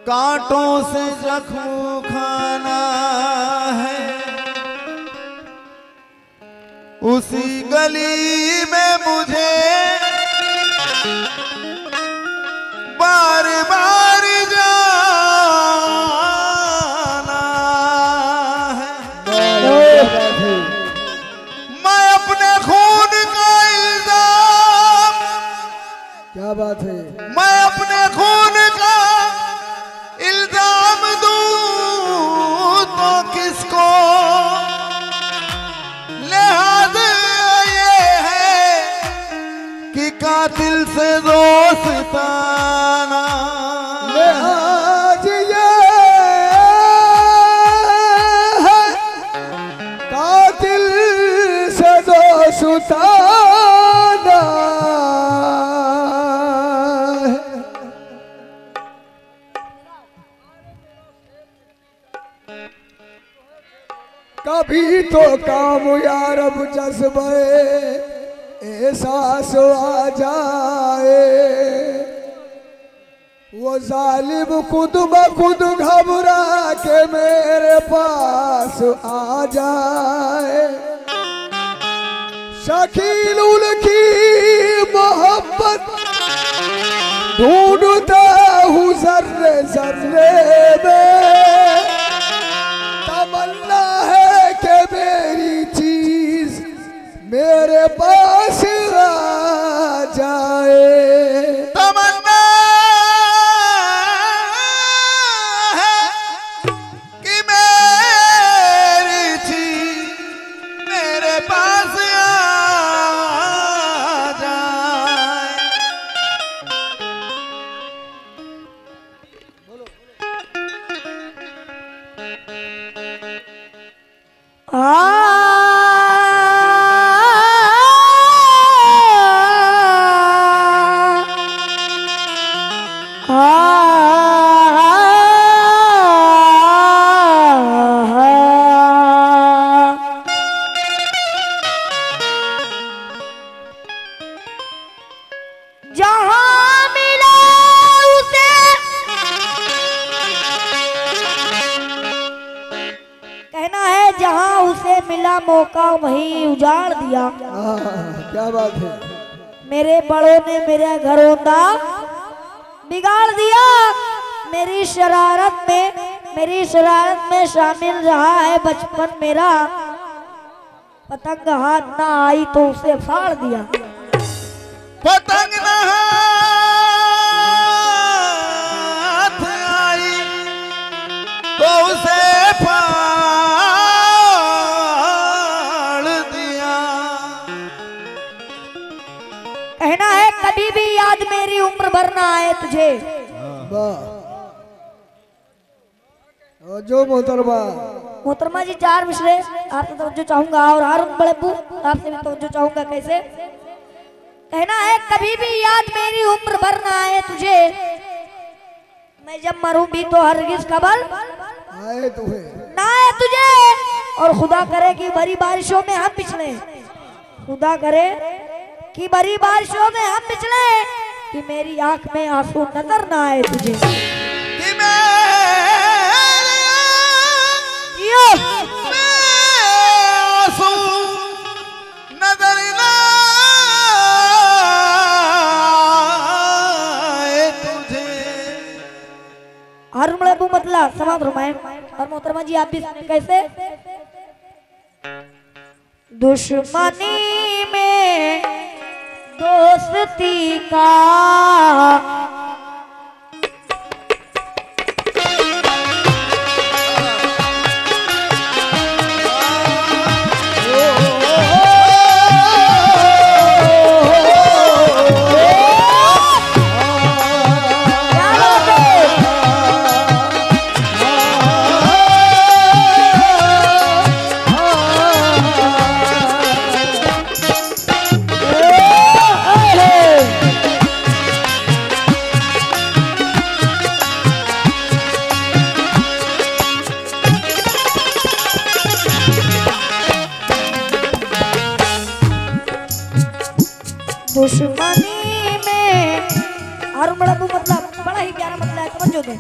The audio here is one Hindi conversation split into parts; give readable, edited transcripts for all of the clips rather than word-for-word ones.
कांटों से जख्म खाना है, उसी गली में मुझे बार बार जाना है। मैं अपने खून का इल्जाम, क्या बात है, मैं अपने खून का इल्जाम दूं तो किसको? लिहाज ये है कि कातिल से दोस्ताना, लिहाज ये है कातिल से दोस्ताना। कभी तो कामयाब जज्बे एहसास आ जाए, वो जालिम खुद ब खुद घबरा के मेरे पास आ जाए। शकील उनकी मोहब्बत ढूंढता हूँ जर्रे जर्रे में, तमन्ना है कि मेरी चीज मेरे पास आ जाए। तमन्ना है कि मेरी चीज मेरे पास आ जाए। जहाँ मिला उसे कहना है, जहाँ उसे मिला मौका वहीं उजाड़ दिया। क्या बात है, मेरे बड़ों ने मेरा घरौंदा बिगाड़ दिया। मेरी शरारत में शामिल रहा है बचपन मेरा। पतंग हाथ ना आई तो उसे फाड़ दिया। पतंग न हाथ आई तो उसे फाड़ दिया। कहना है, कभी भी याद मेरी उम्र भर ना आए तुझे। वाह जो मोहतरमा। मोहतरमा जी, चार मिसरे आपसे तवज्जो चाहूंगा और हारून बड़े अब्बू आपसे भी तवज्जो चाहूंगा। कैसे? कहना है, कभी भी याद मेरी उम्र भर ना आए तुझे। मैं जब मरूं भी तो हरगिज़ कबर आए तुम्हें ना आए तुझे। और खुदा करे कि बड़ी बारिशों में हम पिछले, खुदा करे कि बड़ी बारिशों में हम पिछले, कि मेरी आंख में आंसू नजर ना आए तुझे। कि आंसू नजर ना आए तुझे। हारून बड़े अब्बू मतलब समाप्त फरमाएं। और मोहतरमा जी आप भी सुने। कैसे? दुश्मनी में दोस्ती का दुश्मनी में हारून बड़े अब्बू मतलब बड़ा ही प्यारा मतलब है, समझो दे।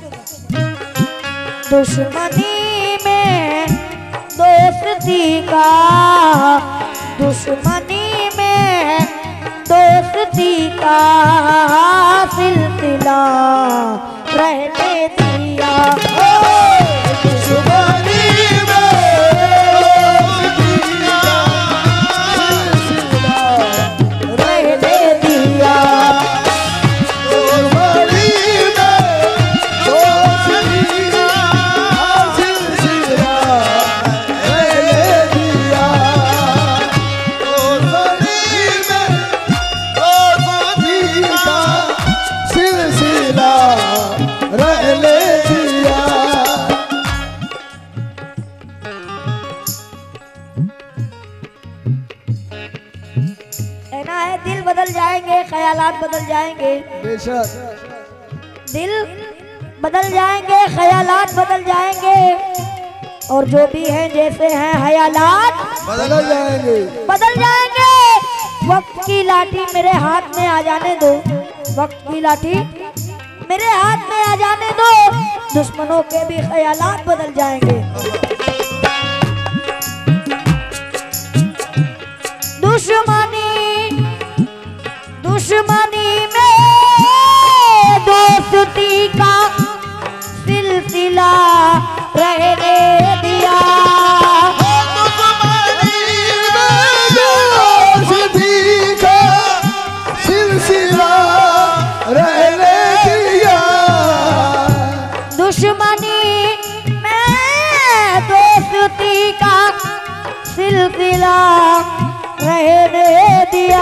दुश्मनी में दोस्ती का, दुश्मनी में दोस्ती का सिलसिला रहने दिया। दिल बदल जाएंगे, ख्यालात बदल जाएंगे, बेशक दिल बदल जाएंगे, ख्यालात बदल जाएंगे, और जो भी हैं जैसे हैं ख्यालात बदल जाएंगे, बदल जाएंगे। वक्त की लाठी मेरे हाथ में आ जाने दो, वक्त की लाठी मेरे हाथ में आ जाने दो, दुश्मनों के भी ख्यालात बदल जाएंगे। दुश्मनी में दोस्ती का सिलसिला रहने दिया। दोस्ती का सिलसिला रहने दिया। दुश्मनी में दोस्ती का सिलसिला रहने दिया।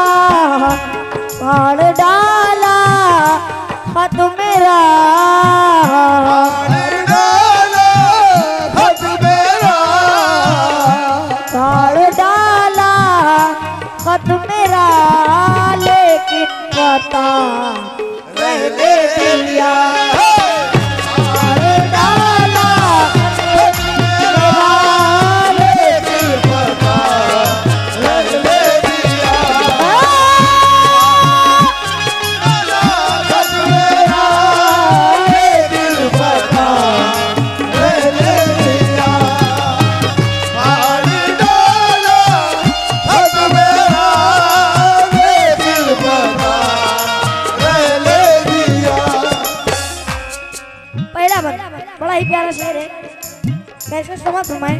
फाड़ डाला खत मेरा, फाड़ डाला खत मेरा, फाड़ डाला खत मेरा, लेकिन पता रहने दिया। फाड़ डाला खत मेरा, लेकिन पता रहने दिया। बड़ा ही प्यारा शेर है, कैसे समझ फरमाए।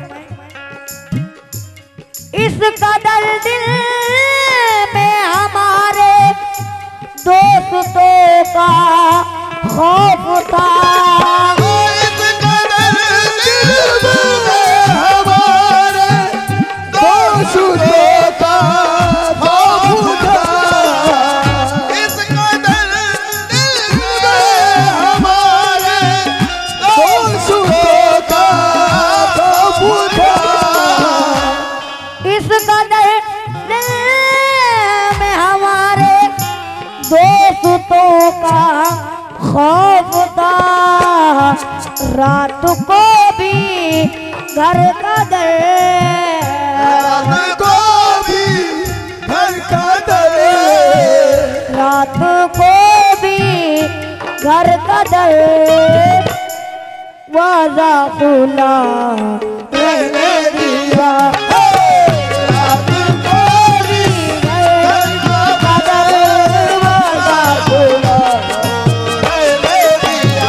इस कदर दिल में हमारे दोस्तों का खौफ था, इस कदर दिल में हमारे दोस्तों का खौफ था। इस कदर दिल में हमारे दोस्तों का खौफ था। इस कदर दिल में हमारे दोस्तों का खौफ था। रात को भी घर का दर, रात को भी घर का दर, रात को भी घर का दर वाजा खुला रहने दिया। रात को भी घर का दर वाजा खुला रहने दिया।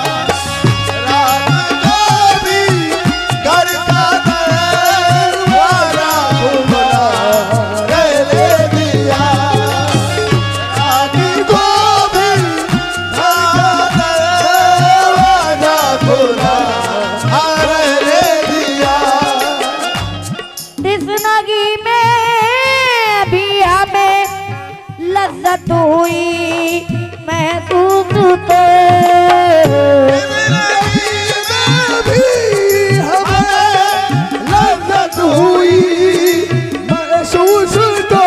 रात को भी घर का दर वाजा खुला रहने दिया। रात को भी घर का दरवाजा खुला रहने दिया। जिंदगी में भी हमें लज्जत हुई महसूस तो, भी हमें लज्जत हुई महसूस तो।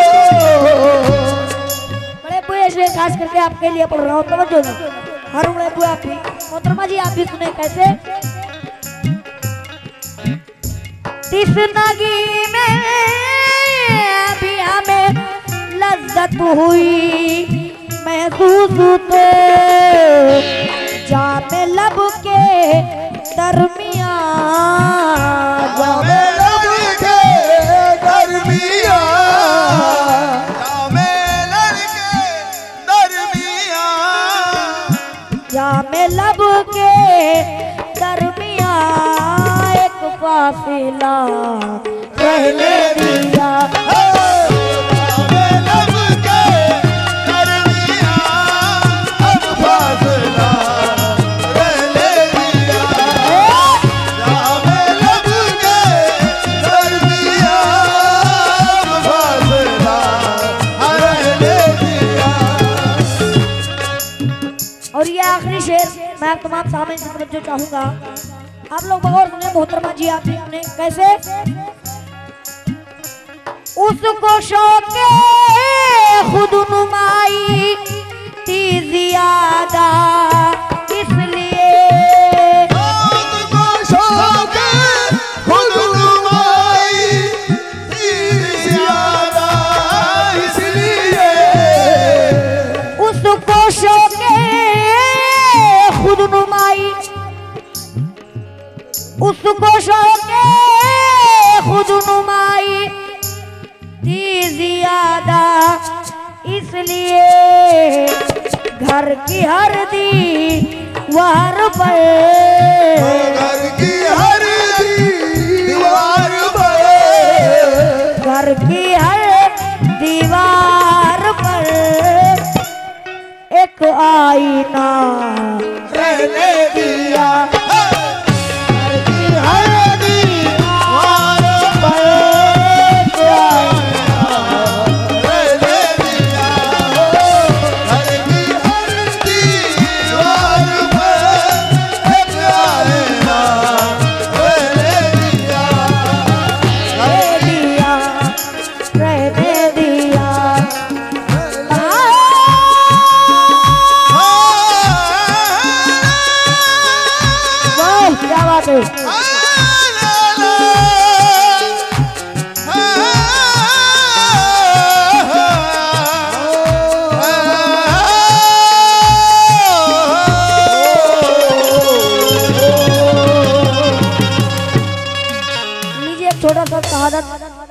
बड़े बुए से खास करके आपके लिए पढ़ रहा हूँ, तवज्जो दो। हर बड़े बुआ आप भी, मोहतरमा जी आप भी सुने कैसे। जिंदगी में भी हमें लज्जत हुई महसूस तो जामे लब के दरमियां, जामे लब के दरमियां, जामे लब के दरमियां, जामे लब के दरमियां एक फासिला रहने दिया। और ये आखिरी शेर मैं आप तमाम सामने से तवज्जो चाहूंगा, आप लोग बगौर सुने मोहतरमा जी, आप भी सुने। कैसे? उसको शौके खुद नुमाई थी ज़ियादा, इसलिए उसको शौके खुद नुमाई थी ज़ियादा, इसलिए उसको शौके खुद नुमाई, उसको शौके खुद नुमाई थी ज़ियादा, इसलिए घर की हर दीवार पर, घर की हर दीवार पर, घर की हर दीवार पर एक आईना रहने दिया। घर की हर दीवार पर एक आईना रहने दिया। घर की हर दीवार पर एक आईना रहने दिया। रहने दिया। वाह क्या बात है। लीजिए एक छोटा सा शहादत